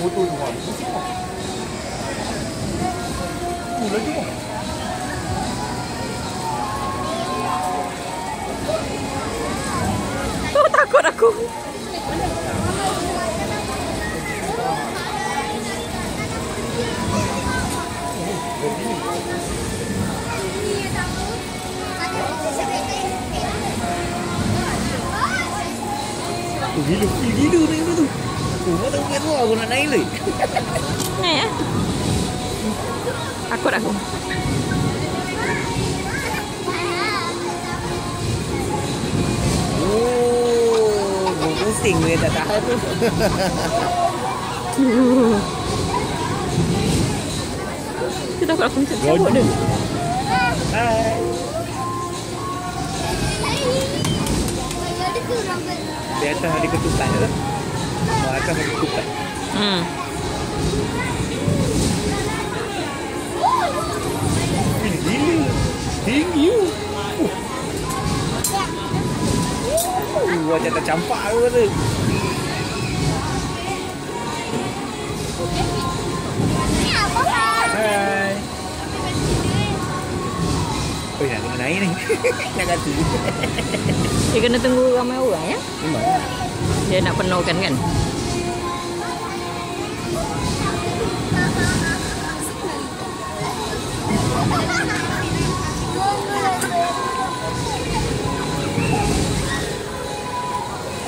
Tuh. Lagi. Oh, takut aku. Gila naik tu. Kau tak buat tu aku nak naik lagi. Naik ya. Takut aku. Oh, pusing dia tak tahan tu. Kita takut aku macam cabut dia. Hai. Di atas ada ketupat tu. Atas ada ketupat. Gila. Tinggi. Macam tak campak ke tu. Hai. Oh, nak kena naik ni. Nak kata. Dia kena tunggu ramai orang ya. Memang. Dia nak penuhkan kan.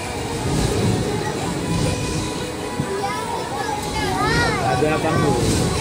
Ada apa tu?